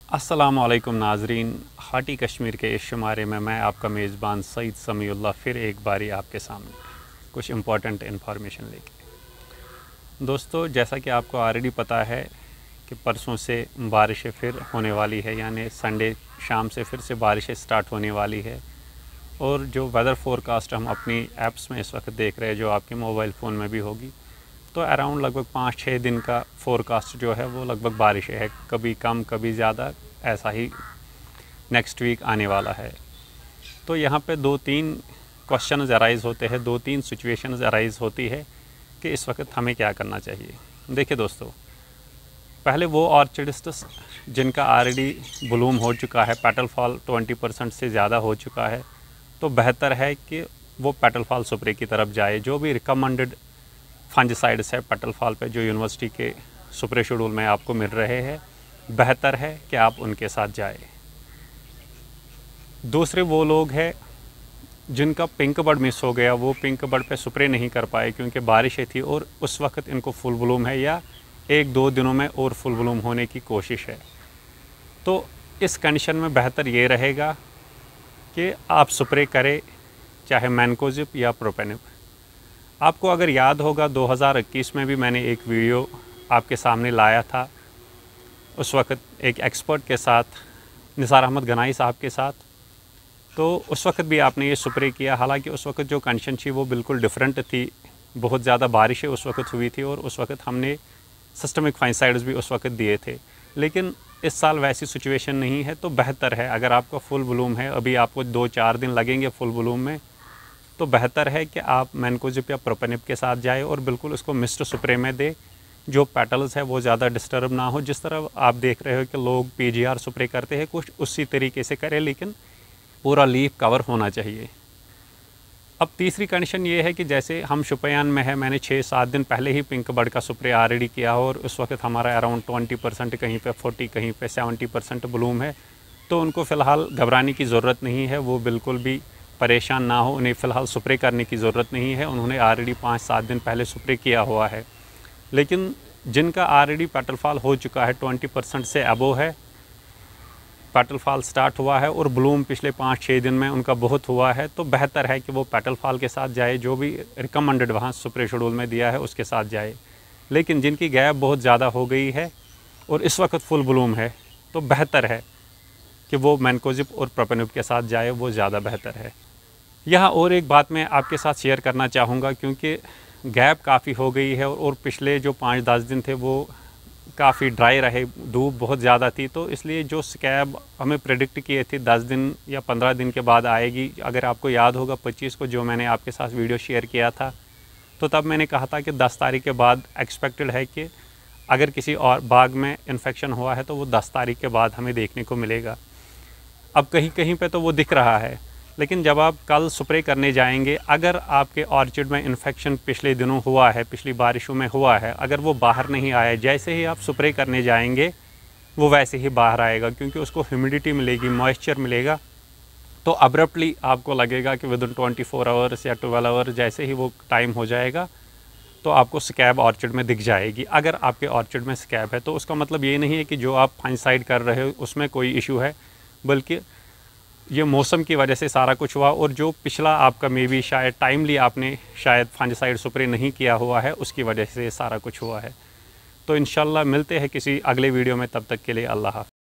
अस्सलामुअलैकुम नाजरीन, हाटी कश्मीर के इस शुमारे में मैं आपका मेज़बान सईद समीउल्लाह फिर एक बारी आपके सामने कुछ इम्पॉर्टेंट इन्फॉर्मेशन लेके। दोस्तों, जैसा कि आपको ऑलरेडी पता है कि परसों से बारिशें फिर होने वाली है, यानी संडे शाम से फिर से बारिशें स्टार्ट होने वाली है। और जो वेदर फोरकास्ट हम अपनी ऐप्स में इस वक्त देख रहे हैं, जो आपके मोबाइल फ़ोन में भी होगी, तो अराउंड लगभग 5-6 दिन का फोरकास्ट जो है वो लगभग बारिश है, कभी कम कभी ज़्यादा, ऐसा ही नेक्स्ट वीक आने वाला है। तो यहाँ पे 2-3 क्वेश्चन अराइज़ होते हैं, 2-3 सिचुएशंस अराइज़ होती है कि इस वक्त हमें क्या करना चाहिए। देखिए दोस्तों, पहले वो ऑर्चिड्स जिनका ऑलरेडी ब्लूम हो चुका है, पेटल फॉल 20% से ज़्यादा हो चुका है, तो बेहतर है कि वो पेटल फॉल स्प्रे की तरफ जाए। जो भी रिकमेंडेड फंजिसाइड्स है पेटल फॉल पे, जो यूनिवर्सिटी के स्प्रे शेड्यूल में आपको मिल रहे हैं, बेहतर है कि आप उनके साथ जाए। दूसरे वो लोग हैं जिनका पिंक बर्ड मिस हो गया, वो पिंक बर्ड पे स्प्रे नहीं कर पाए क्योंकि बारिशें थी और उस वक्त इनको फुल ब्लूम है या 1-2 दिनों में और फुल ब्लूम होने की कोशिश है। तो इस कंडीशन में बेहतर ये रहेगा कि आप स्प्रे करें, चाहे मैनकोजिब या प्रोपेनिब। आपको अगर याद होगा 2021 में भी मैंने एक वीडियो आपके सामने लाया था, उस वक्त एक एक्सपर्ट के साथ, निसार अहमद गनाई साहब के साथ। तो उस वक्त भी आपने ये स्प्रे किया, हालांकि उस वक्त जो कंडीशन थी वो बिल्कुल डिफरेंट थी, बहुत ज़्यादा बारिशें उस वक्त हुई थी और उस वक्त हमने सिस्टमिक फंजिसाइड्स भी उस वक्त दिए थे। लेकिन इस साल वैसी सिचुएशन नहीं है, तो बेहतर है अगर आपका फुल ब्लूम है, अभी आपको 2-4 दिन लगेंगे फुल ब्लूम में, तो बेहतर है कि आप मैनकोजिब या प्रोपेनिब के साथ जाए और बिल्कुल उसको मिस्ट स्प्रे में दे, जो पेटल्स है वो ज़्यादा डिस्टर्ब ना हो। जिस तरह आप देख रहे हो कि लोग पीजीआर स्प्रे करते हैं, कुछ उसी तरीके से करें, लेकिन पूरा लीफ कवर होना चाहिए। अब तीसरी कंडीशन ये है कि जैसे हम शुपयान में है, मैंने 6-7 दिन पहले ही पिंक बर्ड का स्प्रे ऑलरेडी किया हो और उस वक्त हमारा अराउंड 20%, कहीं पे 40, कहीं पे 70% ब्लूम है। तो उनको फ़िलहाल घबराने की ज़रूरत नहीं है, वो बिल्कुल भी परेशान ना हो, उन्हें फ़िलहाल स्प्रे करने की ज़रूरत नहीं है। उन्होंने ऑलरेडी 5-7 दिन पहले स्प्रे किया हुआ है। लेकिन जिनका ऑलरेडी पेटल फॉल हो चुका है, 20% से अबव है, पेटल फॉल स्टार्ट हुआ है और ब्लूम पिछले 5-6 दिन में उनका बहुत हुआ है, तो बेहतर है कि वो पेटल फॉल के साथ जाए, जो भी रिकमेंडेड वहाँ स्प्रे शेड्यूल में दिया है उसके साथ जाए। लेकिन जिनकी गैप बहुत ज़्यादा हो गई है और इस वक्त फुल ब्लूम है, तो बेहतर है कि वो मैनकोजिब और प्रोपेनिब के साथ जाए, वो ज़्यादा बेहतर है। यहाँ और एक बात मैं आपके साथ शेयर करना चाहूँगा, क्योंकि गैप काफ़ी हो गई है और पिछले जो 5-10 दिन थे वो काफ़ी ड्राई रहे, धूप बहुत ज़्यादा थी, तो इसलिए जो स्कैब हमें प्रेडिक्ट किए थे 10 दिन या 15 दिन के बाद आएगी। अगर आपको याद होगा 25 को जो मैंने आपके साथ वीडियो शेयर किया था, तो तब मैंने कहा था कि 10 तारीख के बाद एक्सपेक्टेड है कि अगर किसी और बाग में इन्फेक्शन हुआ है तो वो 10 तारीख के बाद हमें देखने को मिलेगा। अब कहीं कहीं पे तो वो दिख रहा है, लेकिन जब आप कल स्प्रे करने जाएंगे, अगर आपके ऑर्चिड में इन्फेक्शन पिछले दिनों हुआ है, पिछली बारिशों में हुआ है, अगर वो बाहर नहीं आया, जैसे ही आप स्प्रे करने जाएंगे वो वैसे ही बाहर आएगा, क्योंकि उसको ह्यूमिडिटी मिलेगी, मॉइस्चर मिलेगा। तो अब्रप्टली आपको लगेगा कि विद इन 24 आवर्स या 12 आवर्स जैसे ही वो टाइम हो जाएगा, तो आपको स्कैब ऑर्चिड में दिख जाएगी। अगर आपके ऑर्चिड में स्कैब है, तो उसका मतलब ये नहीं है कि जो आप फंजिसाइड कर रहे हो उसमें कोई इशू है, बल्कि ये मौसम की वजह से सारा कुछ हुआ और जो पिछला आपका मे बी शायद टाइमली आपने शायद फंजिसाइड स्प्रे नहीं किया हुआ है, उसकी वजह से सारा कुछ हुआ है। तो इंशाल्लाह मिलते हैं किसी अगले वीडियो में, तब तक के लिए अल्लाह हाफ़िज़।